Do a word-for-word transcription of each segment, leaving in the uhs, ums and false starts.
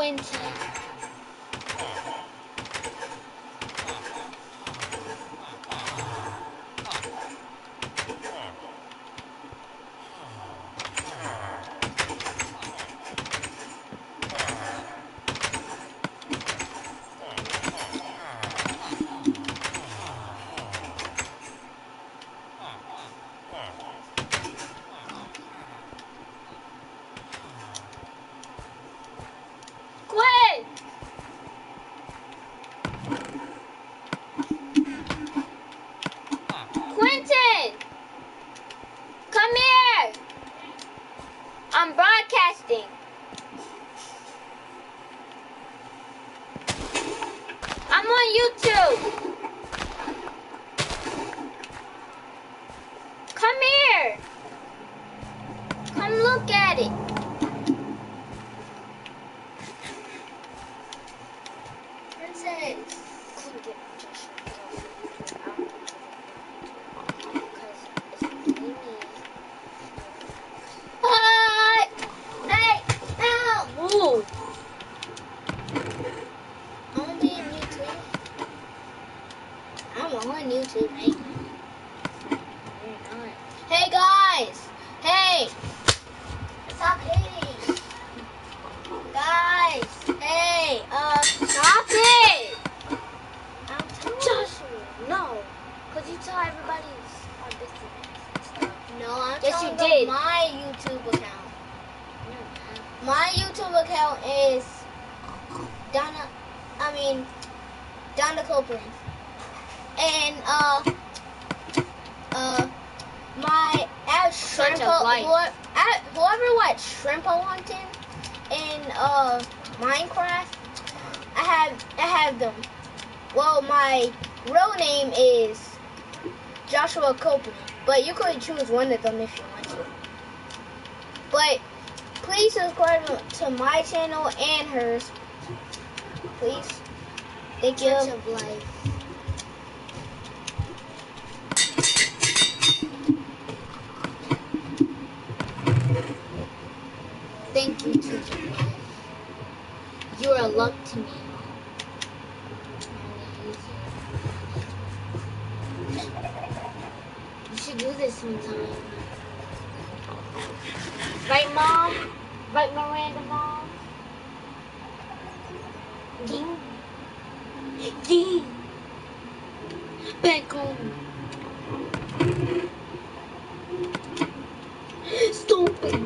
Quentin. Quinn! Quentin! Come here! I'm broadcasting. I'm on YouTube. Come here. Come look at it. Princess. Hi. Hey. No. Ooh. I'm be on YouTube. I'm on YouTube, mate. You're not. Hey guys. Hey. Stop hating. Guys. Hey. Uh. Stop it. I'm telling Joshua. No. Cause you tell everybody our business. No, I'm yes, telling you did. My YouTube account. No. My YouTube account is Donna. I mean, Donna Copeland. And, uh, uh, my, at Shrimpo, whoever, at, whoever watched Shrimpo Hunting in, uh, Minecraft, I have, I have them. Well, my real name is Joshua Copeland, but you could choose one of them if you want to. But, please subscribe to my channel and hers. Please. Thank you. Of life. Thank you, Touch of Life. You're a luck to me. You should do this sometime. Right, Mom? Right, Miranda, Mom? Ding. Ding. Back home. Stupid.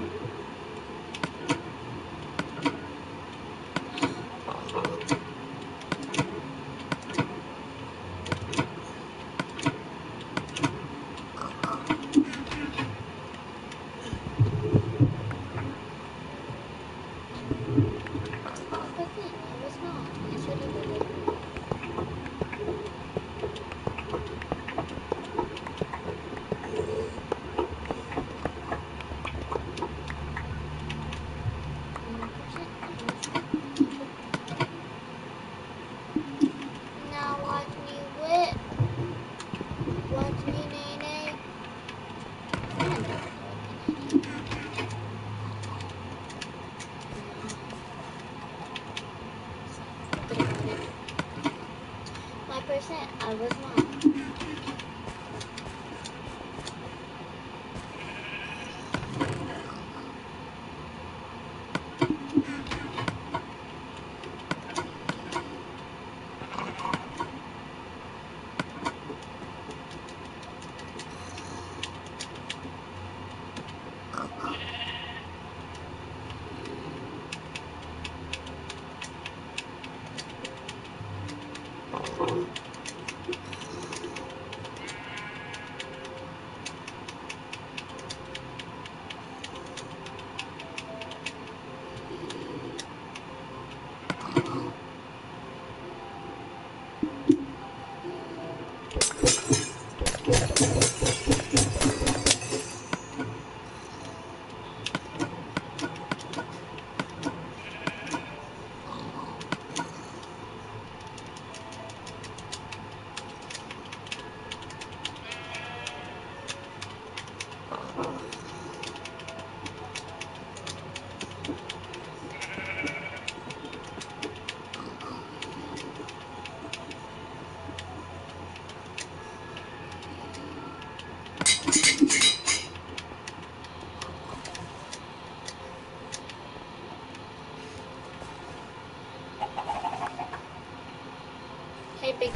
I was not.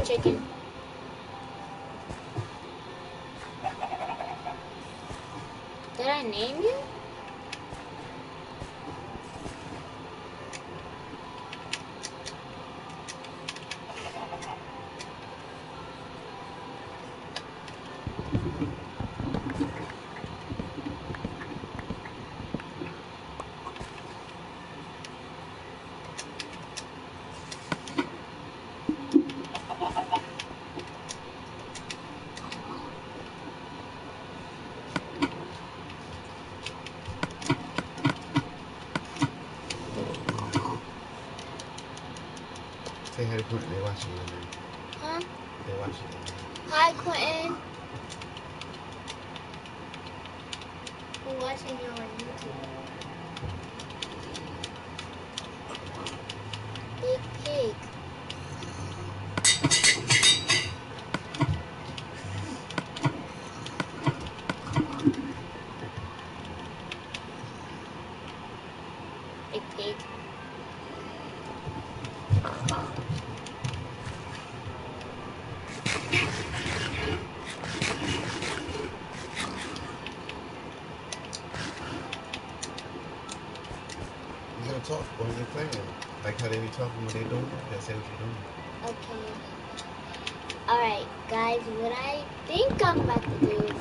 chicken. Did I name you? Say hi to Quentin. They watching you, man. Huh? They watching you. Hi, Quentin. We're watching you on YouTube. Big pig. Big pig. You gonna talk while you're playing. Like how they be talking when they doing it. They say what you're doing. Okay. Alright, guys, what I think I'm about to do is,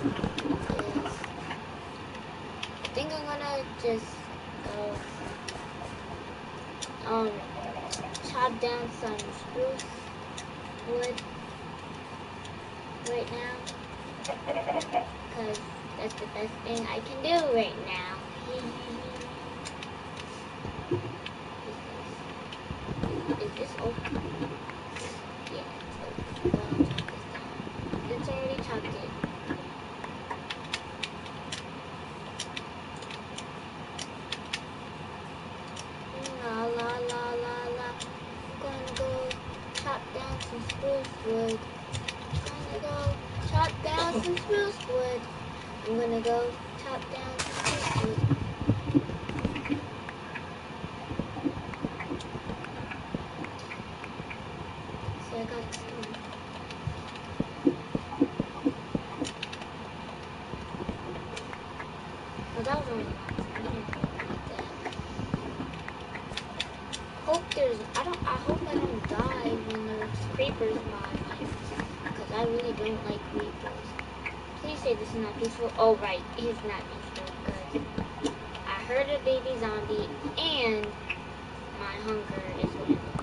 I think I'm gonna just go, um, chop down some spruce wood right now, because that's the best thing I can do right now. Is this open? Yeah, it's open. Well, I'll chop this down. It's already chopped it. La la la la la. I'm gonna go chop down some spruce wood. I'm gonna go chop down some spruce wood. I'm gonna go chop down some spruce wood. So I got some. Well, that was only one. I didn't like that. Hope there's. I don't. I hope I don't die when there's creepers by me, because I really don't like creepers. Please say this is not peaceful. Oh right, it's not peaceful because I heard a baby zombie and my hunger is going down.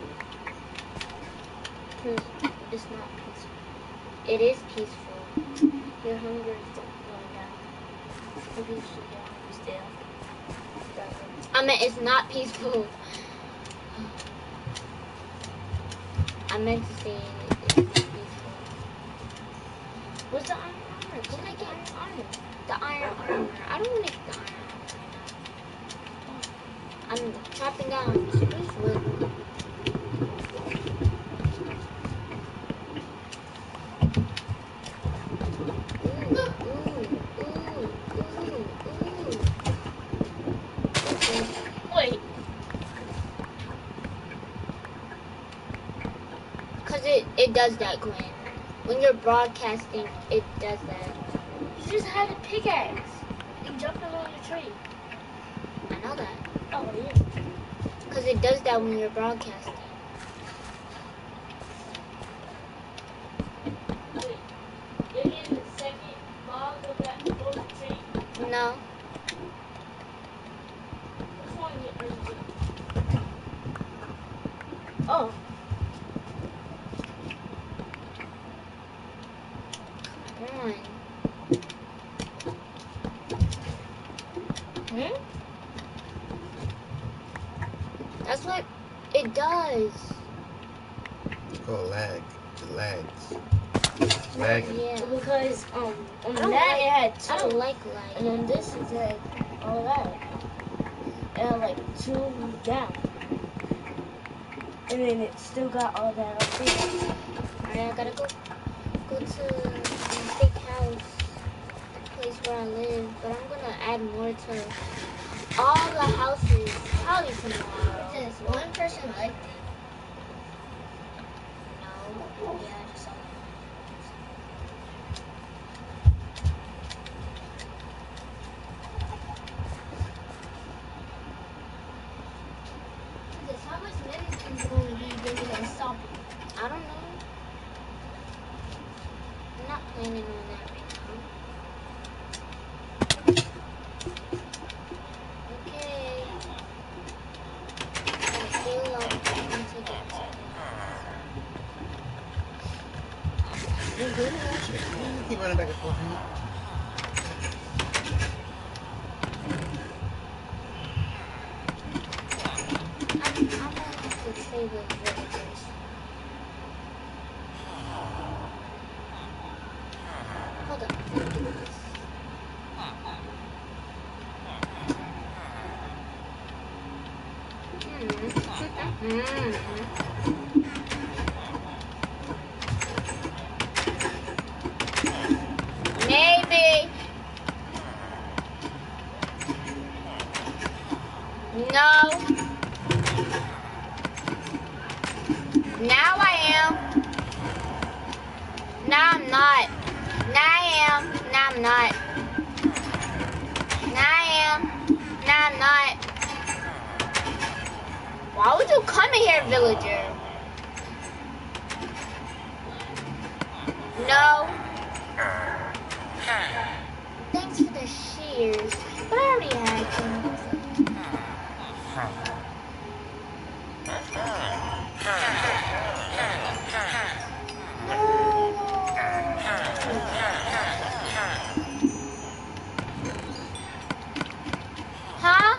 It's not peaceful. It is peaceful. Your hunger is going down. Maybe you should get hungry still. I meant it's not peaceful. I meant to say it, it's not peaceful. What's the iron armor? Go make it iron armor. The iron armor. I don't want to get the iron armor. I'm chopping down spruce wood. Ooh, ooh, ooh, ooh, ooh. Wait. Cause it, it does that, Gwen. When you're broadcasting, it does that. You just had a pickaxe. You jumped along the tree. I know that. Oh, yeah. Cause it does that when you're broadcasting. Wait. You're in the second log of that little tree? No. Which one are you in? Oh. Come on. Hmm? That's what it does. It's called lag. It lags. It's lagging. Yeah. Because um on I that don't it like- had I two. don't like And light. then this is had all that. And like two down. And then it still got all that up there. Alright, I gotta go go to the big house, the place where I live. But I'm gonna add more to all the houses probably tomorrow. Does one person like me? No, Yeah, I just saw that. How much medicine is going to be when you're going to stop it? I don't know. I'm not planning on that right now. Okay. Alright, heal up. I'm going to take it. You keep running back and forth. I'm, I'm going to have to stay with villagers. Hold on. Let me do this. Mm-hmm. Maybe. No. Now I am. Now I'm not. Now I am. Now I'm not. Now I am. Now I'm not. Why would you come in here, villager? No. Thanks for the shears, but I already had them. Huh?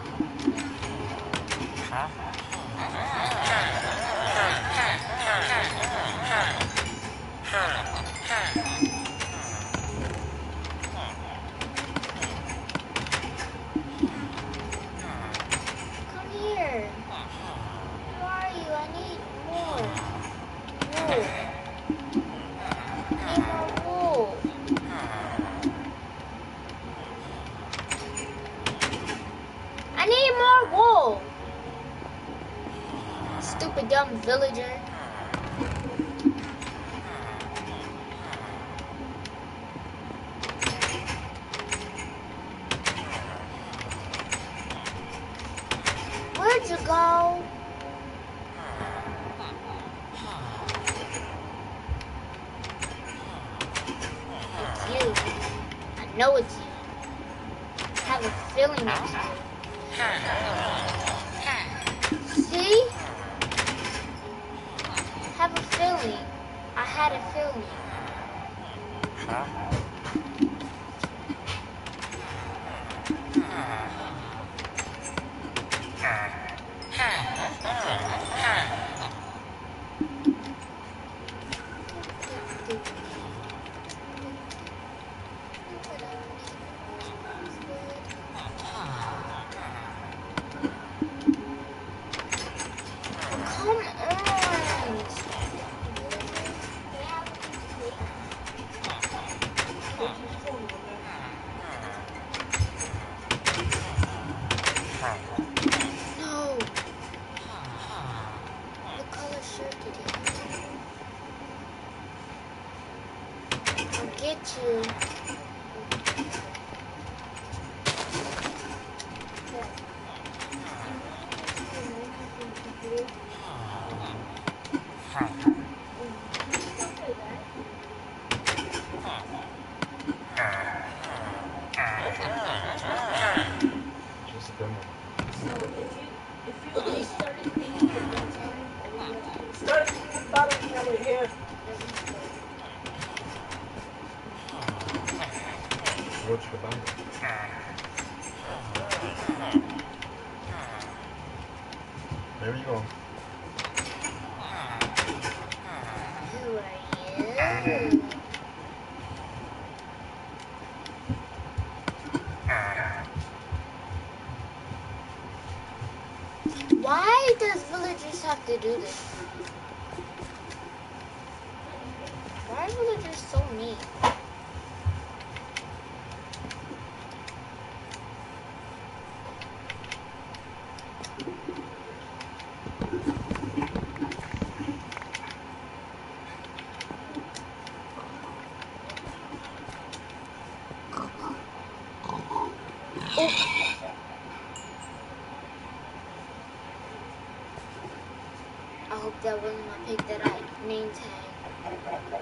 Come here. Where are you? I need more wool. I need more wool. I need more wool. Stupid dumb villager. Where'd you go? It's you. I know it's you. I have a feeling it's you. See? I have a feeling. I had a feeling. Come on. No. What color shirt did he have? I'll get you. Just a demo. So if you if you restarted thinking at that time, start bottom camera here. Watch the Bible. There you go. Who are you? Why does villagers have to do this? Why are villagers so mean? I hope that wasn't my pig that I name tag.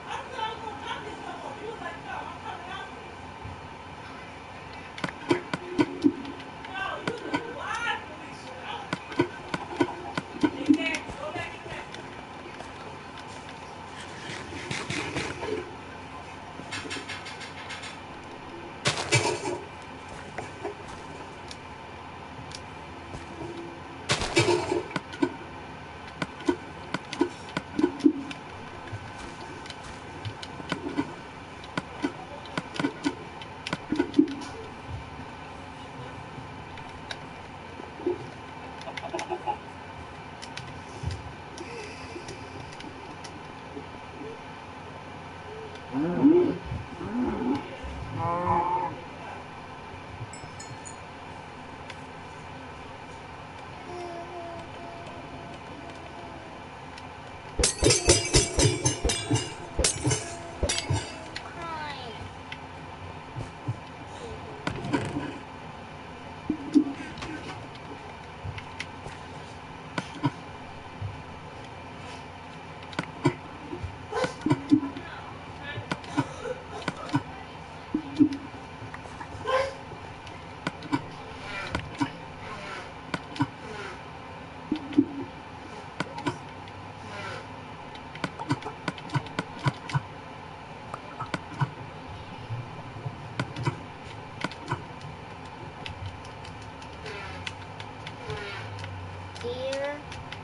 Dear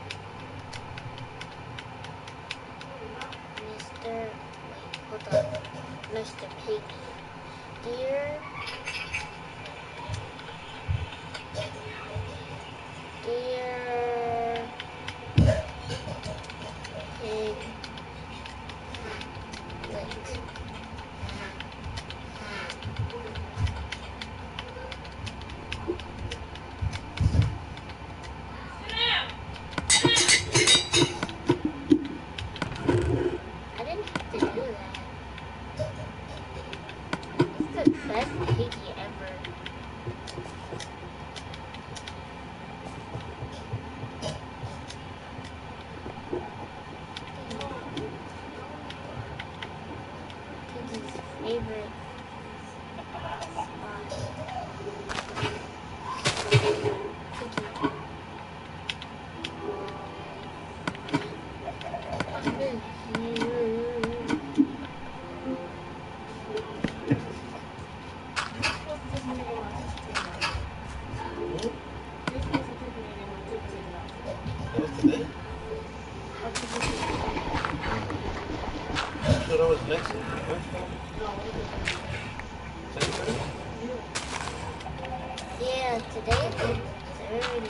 Mister Wait, hold on. Mister Piggy. Dear Dear Pig Wait. I didn't have to do that. It's the best piggy ever. Piggy's favorite spot. Piggy. That was today? I thought I was next week. Yeah, today is thirty.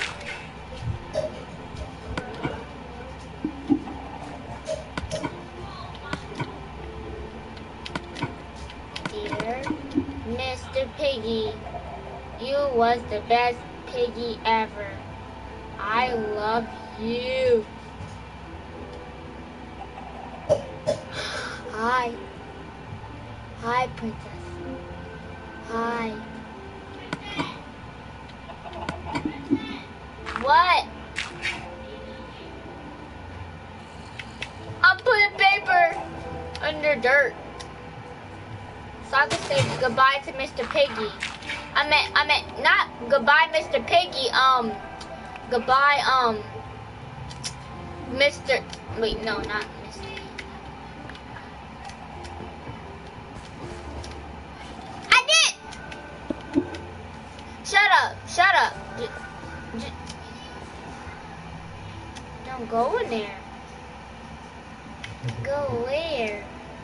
Dear Mister Piggy, you was the best piggy ever. I love you. Hi. Hi, Princess. Hi. What? I'm putting paper under dirt. So I can say goodbye to Mister Piggy. I meant, I meant not goodbye, Mister Piggy. Um, goodbye, um, Mister Wait, no, not Mister I did. Shut up! Shut up! J j Don't go in there. Go where?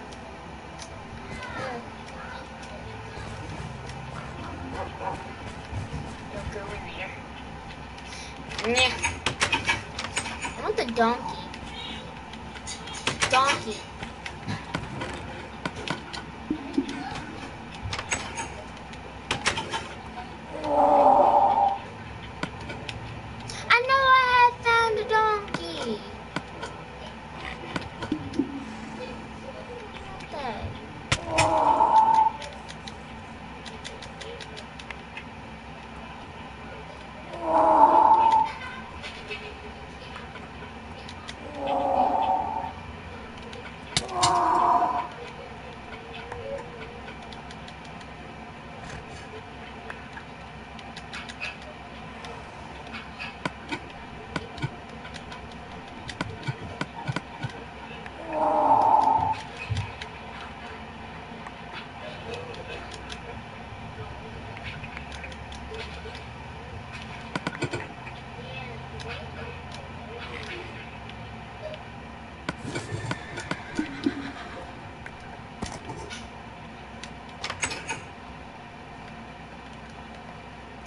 Don't go in there. Nah. I want the donkey. Donkey. I know I had found a donkey. What?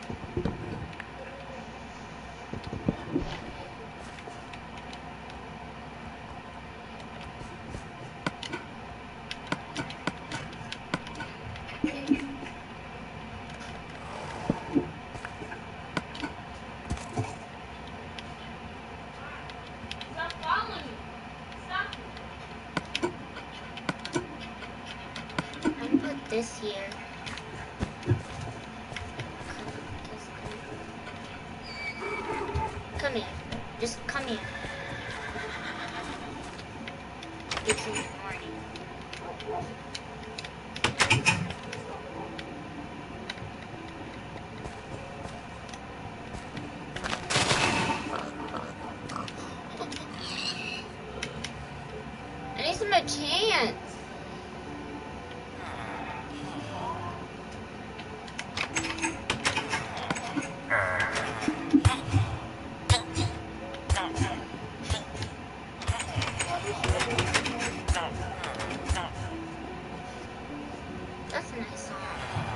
This here. Come here. Just come here. It's in the morning. I need some more chance. That's a nice song.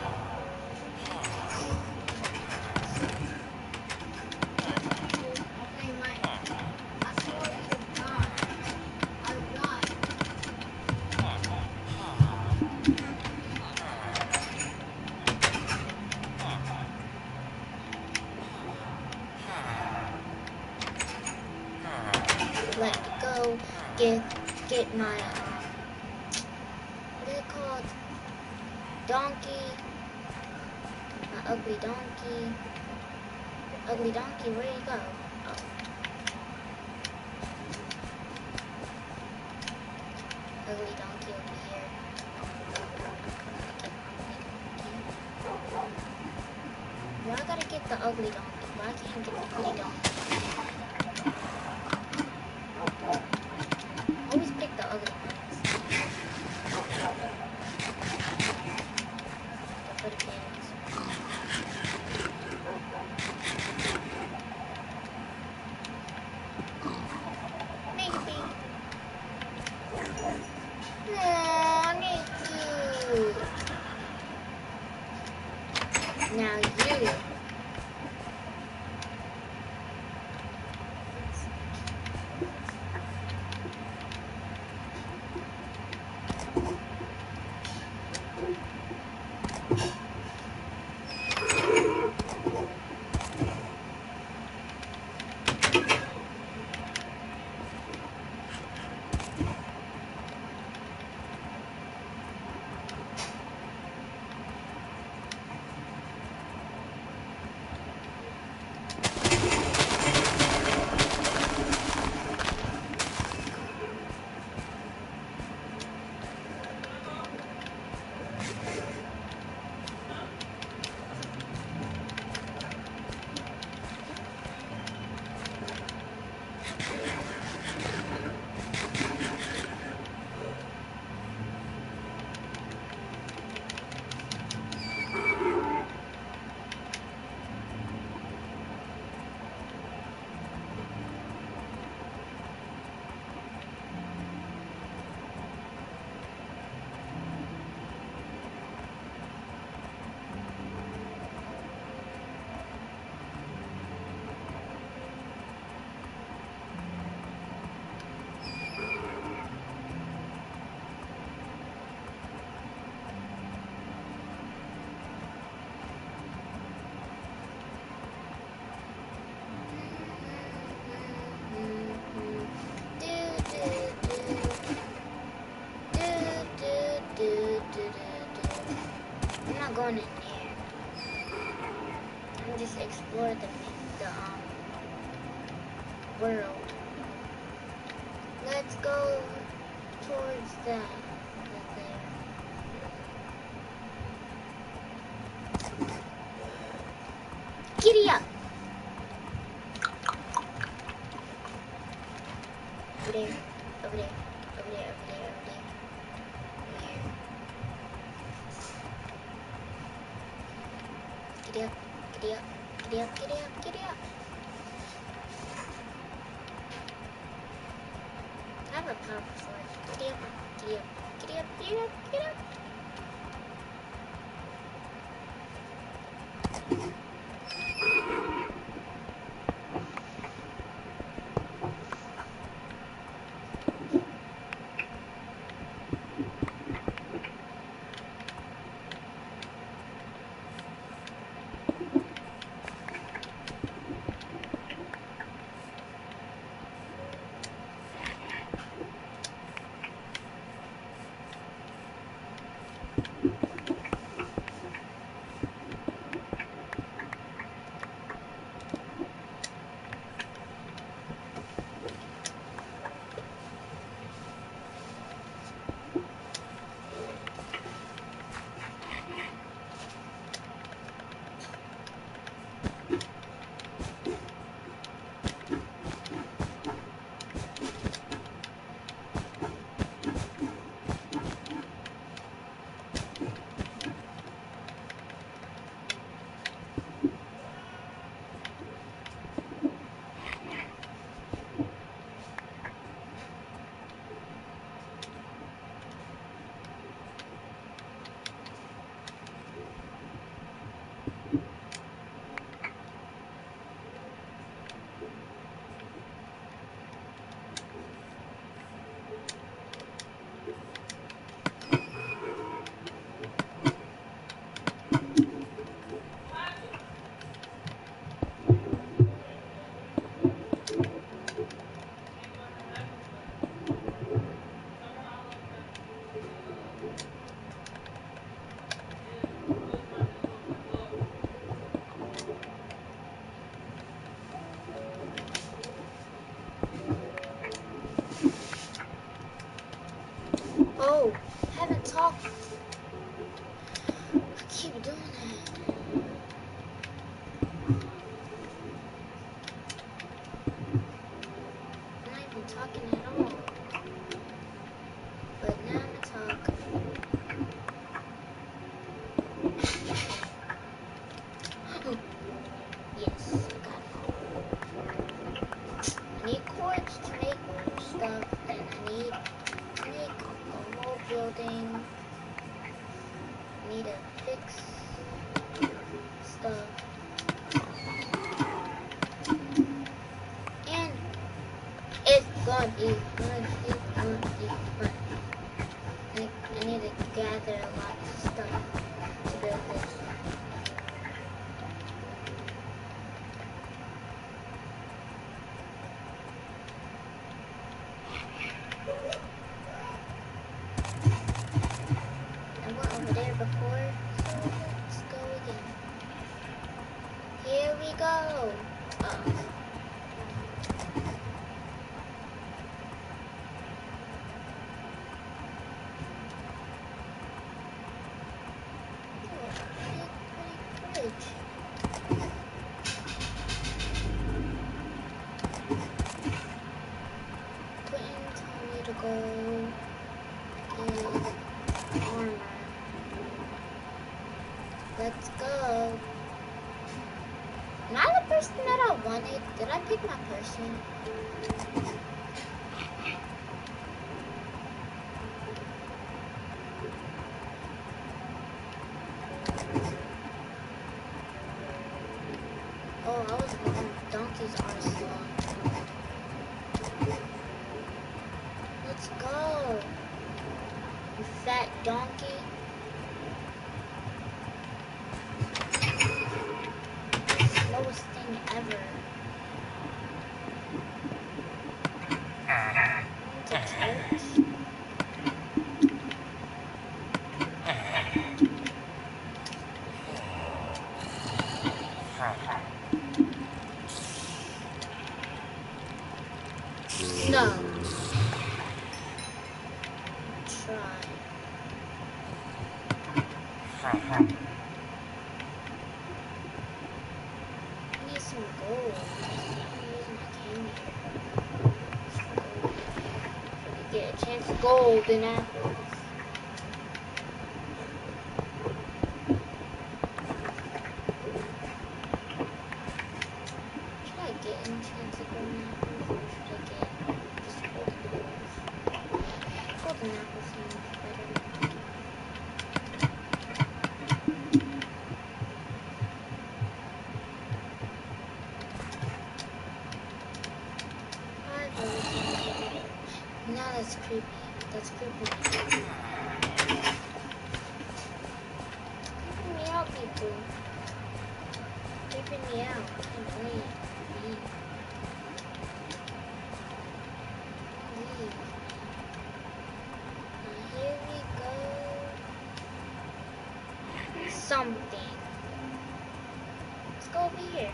Hey, Mike. I saw your dog. I got. Let me go get get my um what is it called? Donkey. My ugly donkey. Ugly donkey, where you go? Oh. Ugly donkey over here. Why I gotta get the ugly donkey? Why I can't get the pretty donkey? Always pick the ugly ones. The pretty kids. Maybe. Aww, Nicky. Now you. I'm not going in here. I'm just explore the the um world. Let's go towards that right there. Giddy up! Over there, over there, over there, over there, over there. Over here. Giddy up, giddy up, giddy up, giddy up, giddy up. I have a powerful sword. Giddy up, giddy up, giddy up, giddy up, giddy up. Oh, I haven't talked. I keep doing that. I'm not even talking at all. But now I'm gonna talk. Yes, I got it. I need quartz to make stuff, and I need to make a whole building. I need to fix stuff. And it's gonna be fun. It's gonna be fun. I, I need to gather a lot of stuff to build this. I went over there before, so let's go again. Here we go. Oh. Let's go. Am I the person that I wanted? Did I pick my person? Oh, I was wrong. Donkeys are slow. Let's go. You fat donkey. Slowest thing ever. To touch. No. Try. I need some gold. I'm using my candy. Get a chance of gold and apples. Should I get any chance of golden apples or should I get just golden apples? Golden apples seems better. Now that's creepy. That's creepy. Creeping me out, people. Creeping me out. Can't wait. Leave. Leave. Now here we go. Something. Let's go over here.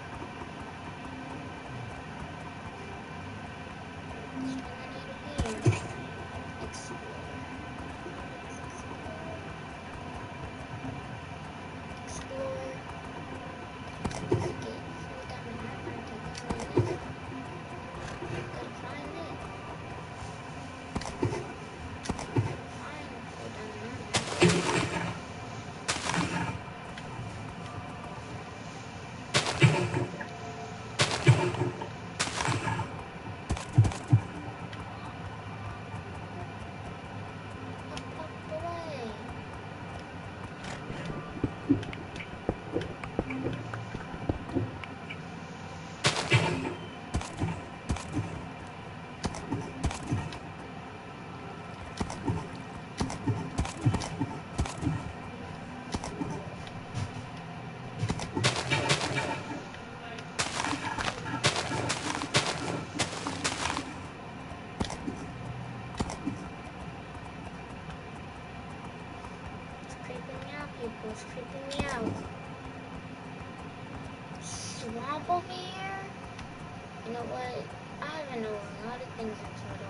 up over here? You know what? I haven't known a lot of things in Turtle.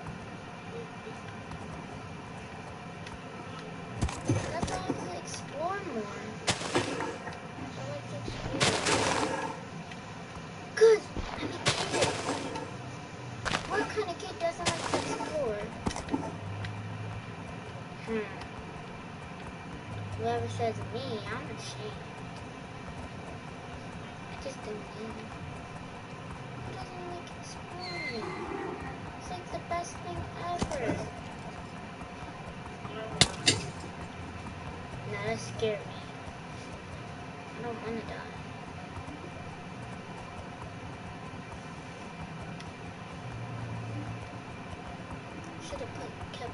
That's why I have to explore more. I like to explore. Cause I'm a kid. What kind of kid doesn't like to explore? Hmm. Whoever says me, I'm ashamed. I just don't know. Who doesn't like exploring? It's like the best thing ever. Nah, that scared me. I don't want to die. Should have put kept.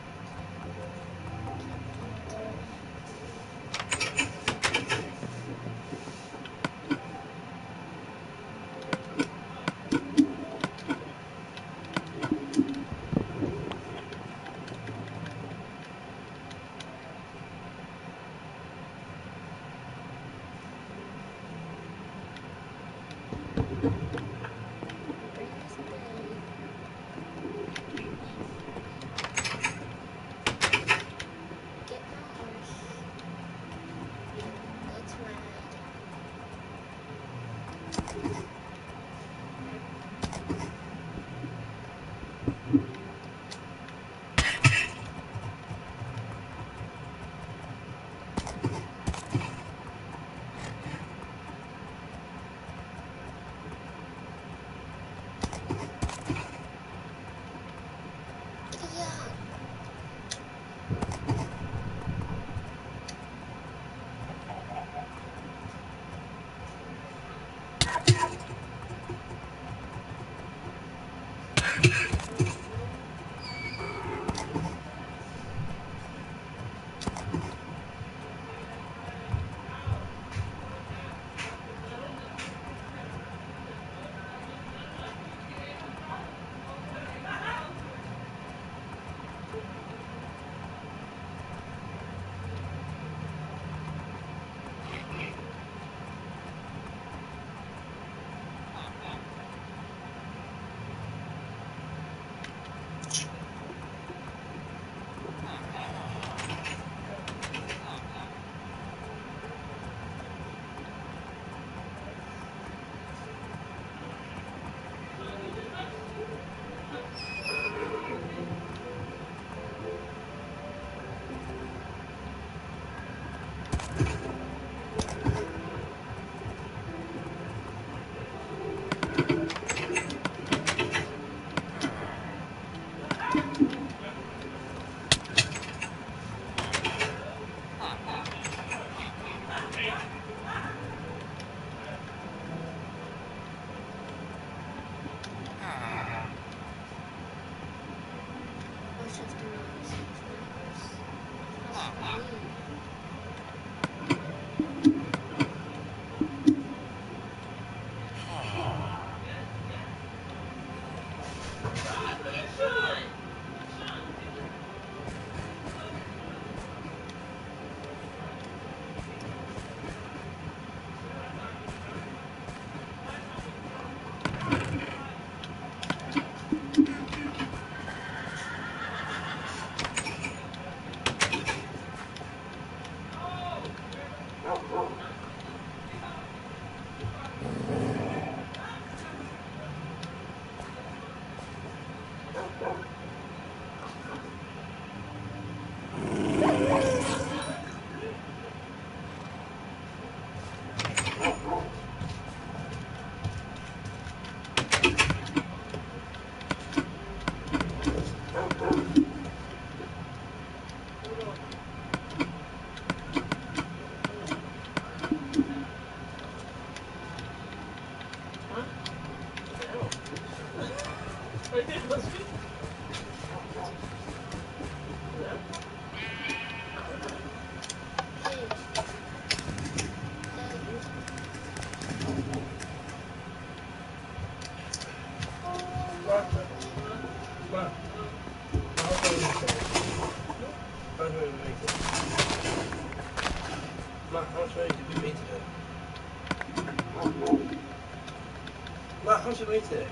how much did we take?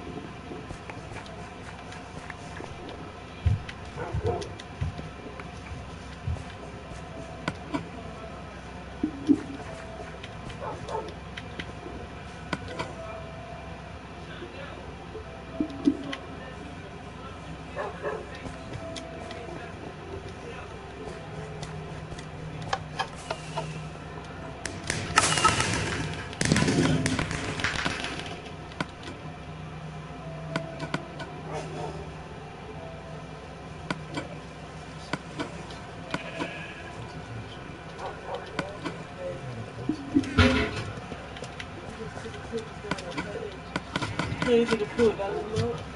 Anything to put that in the